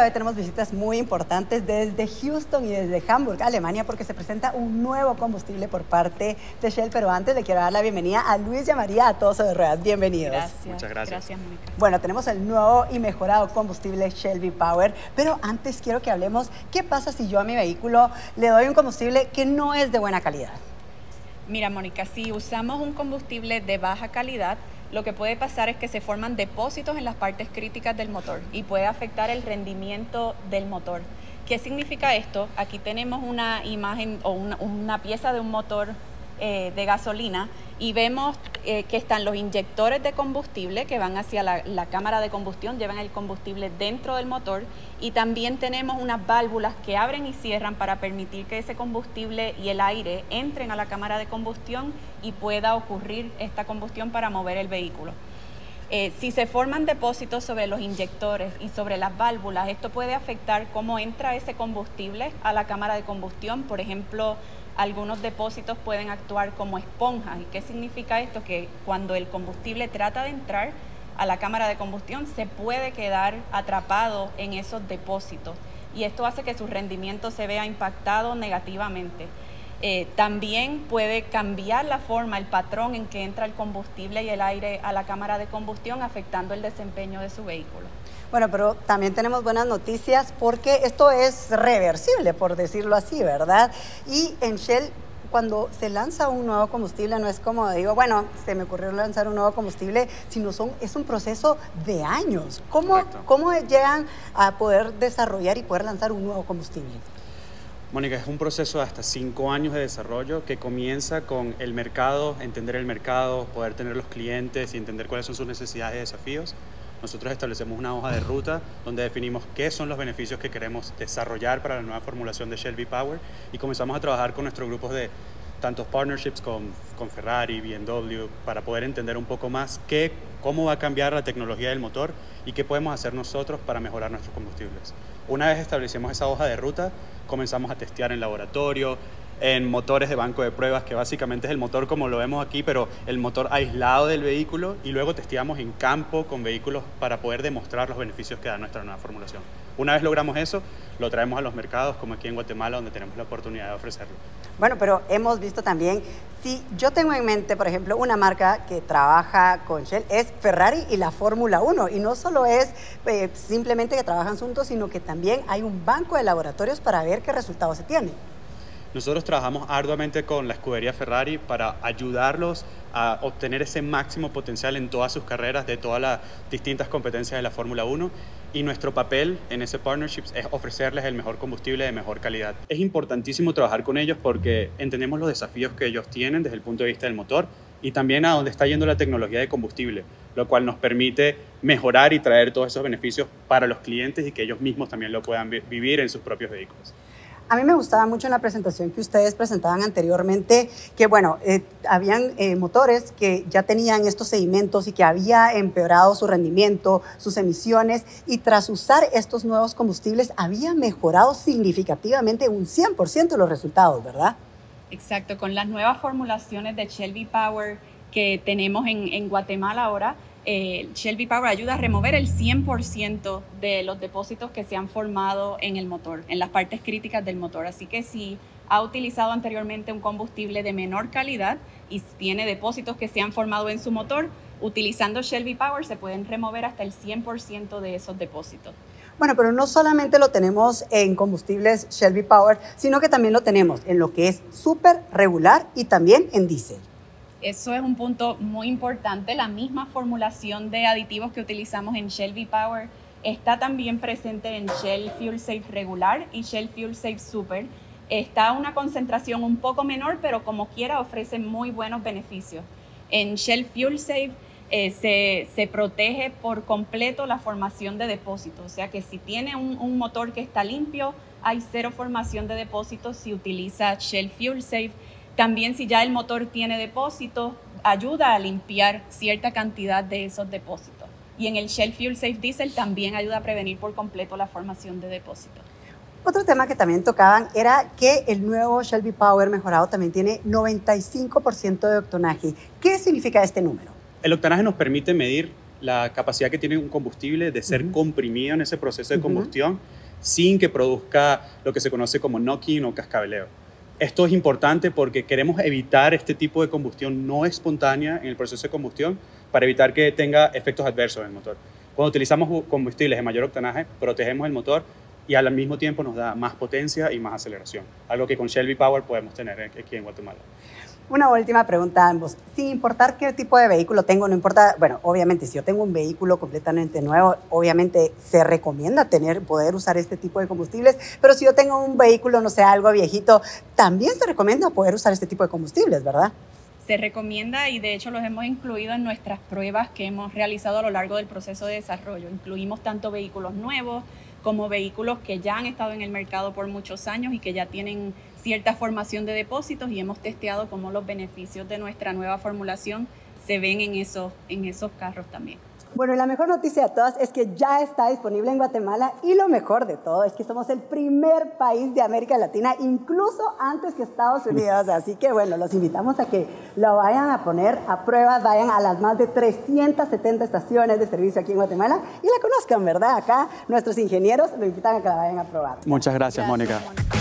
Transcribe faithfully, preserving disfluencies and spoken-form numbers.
de hoy tenemos visitas muy importantes desde Houston y desde Hamburg, Alemania, porque se presenta un nuevo combustible por parte de Shell. Pero antes le quiero dar la bienvenida a Luis y a María, a todos de Ruedas. Bienvenidos. Gracias. Muchas gracias. Gracias, Mónica. Bueno, tenemos el nuevo y mejorado combustible Shell V-Power, pero antes quiero que hablemos qué pasa si yo a mi vehículo le doy un combustible que no es de buena calidad. Mira, Mónica, si usamos un combustible de baja calidad, lo que puede pasar es que se forman depósitos en las partes críticas del motor y puede afectar el rendimiento del motor. ¿Qué significa esto? Aquí tenemos una imagen o una, una pieza de un motor eh, de gasolina y vemos eh, que están los inyectores de combustible que van hacia la, la cámara de combustión, llevan el combustible dentro del motor, y también tenemos unas válvulas que abren y cierran para permitir que ese combustible y el aire entren a la cámara de combustión y pueda ocurrir esta combustión para mover el vehículo. Eh, si se forman depósitos sobre los inyectores y sobre las válvulas, esto puede afectar cómo entra ese combustible a la cámara de combustión. Por ejemplo, algunos depósitos pueden actuar como esponjas. ¿Y qué significa esto? Que cuando el combustible trata de entrar a la cámara de combustión, se puede quedar atrapado en esos depósitos. Y esto hace que su rendimiento se vea impactado negativamente. Eh, también puede cambiar la forma, el patrón en que entra el combustible y el aire a la cámara de combustión, afectando el desempeño de su vehículo. Bueno, pero también tenemos buenas noticias porque esto es reversible, por decirlo así, ¿verdad? Y en Shell, cuando se lanza un nuevo combustible, no es como digo, bueno, se me ocurrió lanzar un nuevo combustible, sino son, es un proceso de años. ¿Cómo, ¿Cómo llegan a poder desarrollar y poder lanzar un nuevo combustible? Mónica, es un proceso de hasta cinco años de desarrollo que comienza con el mercado, entender el mercado, poder tener los clientes y entender cuáles son sus necesidades y desafíos. Nosotros establecemos una hoja de ruta donde definimos qué son los beneficios que queremos desarrollar para la nueva formulación de Shell V-Power, y comenzamos a trabajar con nuestros grupos de tantos partnerships con, con Ferrari, B M W, para poder entender un poco más qué, cómo va a cambiar la tecnología del motor y qué podemos hacer nosotros para mejorar nuestros combustibles. Una vez establecimos esa hoja de ruta, comenzamos a testear en laboratorio, en motores de banco de pruebas, que básicamente es el motor como lo vemos aquí, pero el motor aislado del vehículo, y luego testeamos en campo con vehículos para poder demostrar los beneficios que da nuestra nueva formulación. Una vez logramos eso, lo traemos a los mercados, como aquí en Guatemala, donde tenemos la oportunidad de ofrecerlo. Bueno, pero hemos visto también, si yo tengo en mente, por ejemplo, una marca que trabaja con Shell, es Ferrari y la Fórmula uno, y no solo es eh, simplemente que trabajan juntos, sino que también hay un banco de laboratorios para ver qué resultados se tienen. Nosotros trabajamos arduamente con la escudería Ferrari para ayudarlos a obtener ese máximo potencial en todas sus carreras de todas las distintas competencias de la Fórmula uno, y nuestro papel en ese partnership es ofrecerles el mejor combustible de mejor calidad. Es importantísimo trabajar con ellos porque entendemos los desafíos que ellos tienen desde el punto de vista del motor y también a dónde está yendo la tecnología de combustible, lo cual nos permite mejorar y traer todos esos beneficios para los clientes y que ellos mismos también lo puedan vivir en sus propios vehículos. A mí me gustaba mucho en la presentación que ustedes presentaban anteriormente que, bueno, eh, habían eh, motores que ya tenían estos sedimentos y que había empeorado su rendimiento, sus emisiones, y tras usar estos nuevos combustibles había mejorado significativamente un cien por ciento los resultados, ¿verdad? Exacto, con las nuevas formulaciones de Shell V-Power que tenemos en, en Guatemala ahora, Eh, Shell V-Power ayuda a remover el cien por ciento de los depósitos que se han formado en el motor, en las partes críticas del motor. Así que si ha utilizado anteriormente un combustible de menor calidad y tiene depósitos que se han formado en su motor, utilizando Shell V-Power se pueden remover hasta el cien por ciento de esos depósitos. Bueno, pero no solamente lo tenemos en combustibles Shell V-Power, sino que también lo tenemos en lo que es súper regular y también en diésel. Eso es un punto muy importante. La misma formulación de aditivos que utilizamos en Shell V-Power está también presente en Shell Fuel Safe regular y Shell Fuel Safe Super. Está a una concentración un poco menor, pero como quiera ofrece muy buenos beneficios. En Shell Fuel Safe eh, se, se protege por completo la formación de depósitos. O sea que si tiene un, un motor que está limpio, hay cero formación de depósitos si utiliza Shell Fuel Safe. También si ya el motor tiene depósitos, ayuda a limpiar cierta cantidad de esos depósitos. Y en el Shell Fuel Safe Diesel también ayuda a prevenir por completo la formación de depósitos. Otro tema que también tocaban era que el nuevo Shell V-Power mejorado también tiene noventa y cinco por ciento de octanaje. ¿Qué significa este número? El octanaje nos permite medir la capacidad que tiene un combustible de ser uh-huh. comprimido en ese proceso de combustión uh-huh. sin que produzca lo que se conoce como knocking o cascabeleo. Esto es importante porque queremos evitar este tipo de combustión no espontánea en el proceso de combustión para evitar que tenga efectos adversos en el motor. Cuando utilizamos combustibles de mayor octanaje, protegemos el motor y al mismo tiempo nos da más potencia y más aceleración, algo que con Shell V-Power podemos tener aquí en Guatemala. Una última pregunta a ambos. Sin importar qué tipo de vehículo tengo, no importa, bueno, obviamente si yo tengo un vehículo completamente nuevo, obviamente se recomienda tener, poder usar este tipo de combustibles, pero si yo tengo un vehículo, no sé, algo viejito, también se recomienda poder usar este tipo de combustibles, ¿verdad? Se recomienda y de hecho los hemos incluido en nuestras pruebas que hemos realizado a lo largo del proceso de desarrollo. Incluimos tanto vehículos nuevos como vehículos que ya han estado en el mercado por muchos años y que ya tienen cierta formación de depósitos y hemos testeado cómo los beneficios de nuestra nueva formulación se ven en esos, en esos carros también. Bueno, y la mejor noticia de todas es que ya está disponible en Guatemala y lo mejor de todo es que somos el primer país de América Latina, incluso antes que Estados Unidos. Así que bueno, los invitamos a que lo vayan a poner a prueba, vayan a las más de trescientas setenta estaciones de servicio aquí en Guatemala y la conozcan, ¿verdad? Acá nuestros ingenieros lo invitan a que la vayan a probar. Muchas gracias, gracias Mónica.